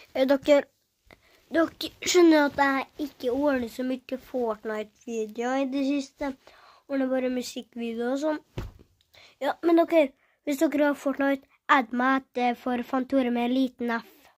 Dere skjønner at jeg ikke ordner så mye Fortnite-videoer i det siste. Ordner bare musikkvideoer og sånn. Ja, men dere, hvis dere har Fortnite, add meg etter for Fantore med en liten F.